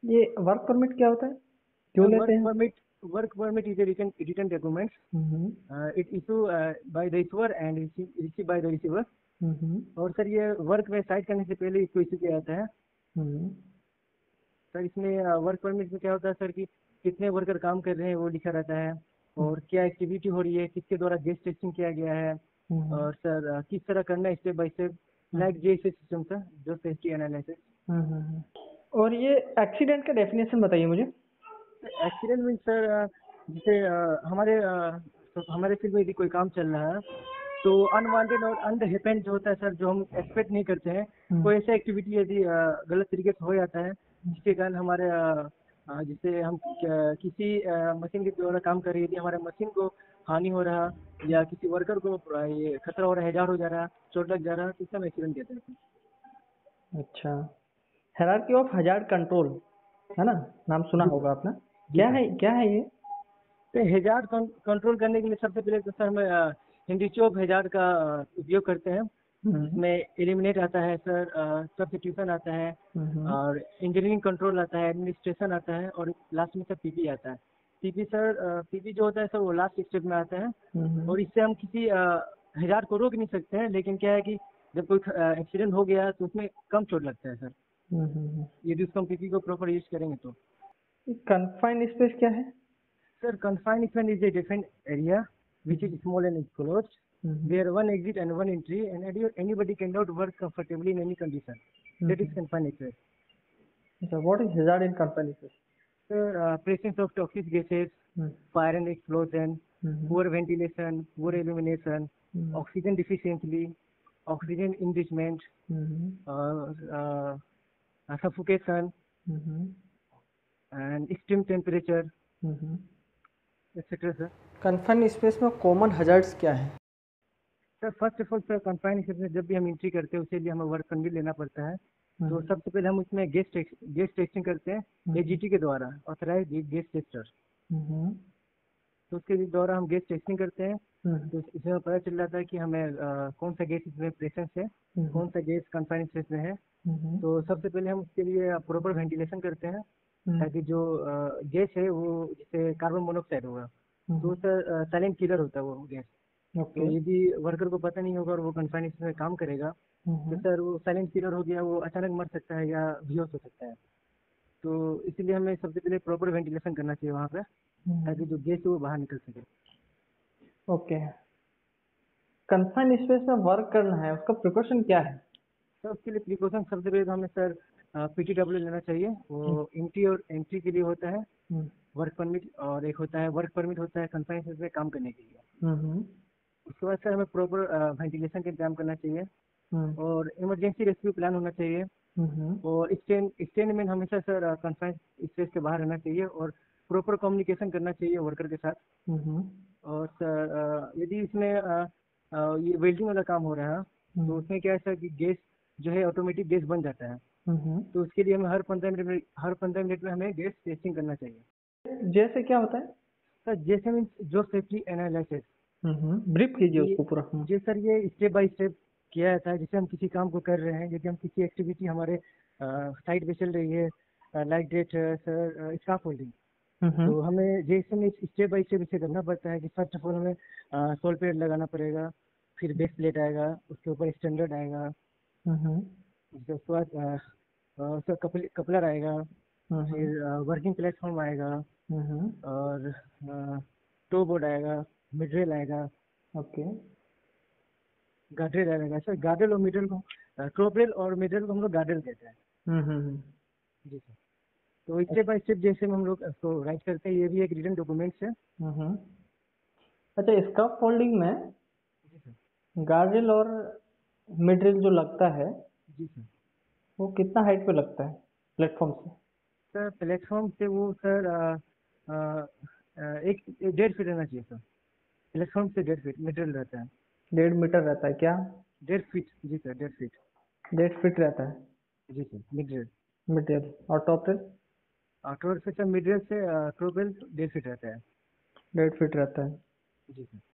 ये work permit क्या होता है? क्यों सर लेते हैं? Work permit is a written document. Hmm. It issue by the issuer and received by the receiver. Hmm. और सर ये वर्क में साइट करने से पहले इसको इशू किया जाता है. हम्म। सर इसमें वर्क परमिट में क्या होता है सर कि कितने वर्कर काम कर रहे हैं वो लिखा रहता है, और क्या एक्टिविटी हो रही है, किसके द्वारा गेस्ट टेस्टिंग किया गया है, हम्म। और सर किस तरह करना है स्टेप बाय स्टेप, लाइक जैसे सिस्टम सर जो सेफ्टी एनालिसिस. हम्म। और ये एक्सीडेंट का डेफिनेशन बताइए मुझे। एक्सीडेंट मीन सर जैसे हमारे फील्ड में यदि कोई काम चल रहा है तो अनवांटेड और अनहेपेंड जो होता है सर, जो हम एक्सपेक्ट नहीं करते हैं, हम्म। कोई ऐसा एक्टिविटी यदि गलत तरीके से हो जाता है जिसके कारण हमारे जैसे हम किसी मशीन के द्वारा काम कर रही है, यदि हमारे मशीन को हानि हो रहा, या किसी वर्कर को ये खतरा हो रहा है, हैजार हो जा रहा, चोट लग जा रहा, तो इससे हम एक्सीडेंट कहते हैं. अच्छा। हायरार्की ऑफ हजार्ड कंट्रोल, है ना? नाम सुना जी सर. होगा आपने। जी क्या सर. है, क्या है ये? तो हैजार्ड कंट्रोल करने के लिए सबसे पहले तो सर हमें इंडिविजुअल ऑफ हैजार्ड का उपयोग करते हैं, हम्म। जिसमें एलिमिनेट आता है सर, सब्स्टिट्यूशन आता है, हम्म। और इंजीनियरिंग कंट्रोल आता है, एडमिनिस्ट्रेशन आता है, और लास्ट में सर पीपी आता है. पीपी जो होता है सर वो लास्ट स्टेप में आता है. हम्म। और इससे हम किसी हजार को रोक नहीं सकते हैं, लेकिन क्या है कि जब कोई एक्सीडेंट हो गया तो उसमें कम चोट लगता है सर, हम्म। यदि उसको हम पीपी को प्रॉपर यूज करेंगे तो. कन्फाइंड स्पेस क्या है? Sir, confined space is a different area which is small and enclosed, hmm. where one exit and one entry, and anybody cannot work comfortably in any condition. That is confined space. अच्छा, what is hazard in confined space? Sir, presence of toxic gases, fire and explosion, poor ventilation, poor illumination, oxygen deficiency, oxygen enrichment, uh, uh, suffocation, and extreme temperature, etc. Sir. Confined space में common hazards क्या है? Sir first of all sir confined space में जब भी हम entry करते हैं उसके लिए हमें वर्क परमिट लेना पड़ता है. तो सबसे पहले हम उसमें गेस्ट टेस्टिंग करते हैं एजीटी के द्वारा, ऑथराइज गेस्ट टेस्टर. तो उसके द्वारा हम गेस्ट टेस्टिंग करते हैं. तो इसमें पता चल जाता है कि हमें कौन सा गैस इसमें प्रेजेंस है, कौन सा गैस कंफाइंड स्पेस में है. तो सबसे पहले हम उसके लिए प्रॉपर वेंटिलेशन करते हैं, ताकि जो गैस है वो जैसे कार्बन मोनोऑक्साइड होगा तो सर साइलेंट किलर होता है वो गैस. तो यदि वर्कर को पता नहीं होगा और वो कंफाइंड स्पेस में काम करेगा तो सर वो साइलेंट किलर हो गया, वो अचानक मर सकता है या बेहोश हो सकता है. तो इसलिए हमें सबसे पहले प्रॉपर वेंटिलेशन करना चाहिए वहाँ पे, ताकि जो गैस है वो बाहर निकल सके. ओके। कन्फाइंड स्पेस में वर्क करना है, उसका प्रिकॉशन क्या है? तो उसके लिए प्रिकॉशन सबसे पहले तो हमें सर पीटीडब्ल्यू लेना चाहिए. वो एंट्री और एंट्री के लिए होता है वर्क परमिट, और एक होता है वर्क परमिट होता है कंफाइंड स्पेस में काम करने के लिए. उसके बाद सर हमें प्रॉपर वेंटिलेशन का इंतजाम करना चाहिए, और इमरजेंसी रेस्क्यू प्लान होना चाहिए, और स्टैंड में हमेशा सर कंफाइंड स्पेस के बाहर रहना चाहिए, और प्रॉपर कम्युनिकेशन करना चाहिए वर्कर के साथ. और सर यदि इसमें ये वेल्डिंग वाला काम हो रहा है तो उसमें क्या है सर कि गैस जो है ऑटोमेटिक गैस बन जाता है. तो उसके लिए हमें हर 15 मिनट में हमें गैस टेस्टिंग करना चाहिए. जैसे क्या होता है? सर जैसे मीन्स जो सेफ्टी एनालिसिस. ब्रीफ कीजिए ये उसको पूरा। जी सर, ये स्टेप बाय स्टेप किया जाता है. जैसे हम किसी काम को कर रहे हैं, यदि हम किसी एक्टिविटी हमारे साइट पे चल रही है, like that sir scaffolding, तो हमें जैसे में स्टेप बाय स्टेप इसे करना पड़ता है कि फर्स्ट ऑफ ऑल हमें सोल प्लेट लगाना पड़ेगा, फिर बेस प्लेट आएगा, उसके ऊपर स्टैंडर्ड आएगा, उसके बाद उसका कपलर आएगा, फिर वर्किंग प्लेटफॉर्म आएगा, और टो बोर्ड आएगा, मिड रेल आएगा, ओके। गार्डरेल आएगा. सर गार्डरेल और मिडल को टॉप रेल और मिडल को हम लोग गार्डरेल कहते हैं. जी सर. तो स्टेप बाय स्टेप जैसे में हम लोग इसको राइट करते हैं, ये भी एक रिटन डॉक्यूमेंट्स है. अच्छा, इसका फोल्डिंग में जी सर. गार्डरेल और मिड रेल जो लगता है जी सर. वो कितना हाइट पे लगता है प्लेटफॉर्म से? सर प्लेटफॉर्म से वो सर एक 1.5 फीट रहना चाहिए सर. प्लेटफॉर्म से 1.5 फीट मिडल रहता है. 1.5 मीटर रहता है क्या? 1.5 फीट. जी सर 1.5 फीट. 1.5 फीट रहता है जी sir mid rail. Mid rail. और टॉप रेल? टॉप से सर मिड रेल से टॉप रेल 1.5 फीट रहता है. 1.5 फीट रहता है। जी सर.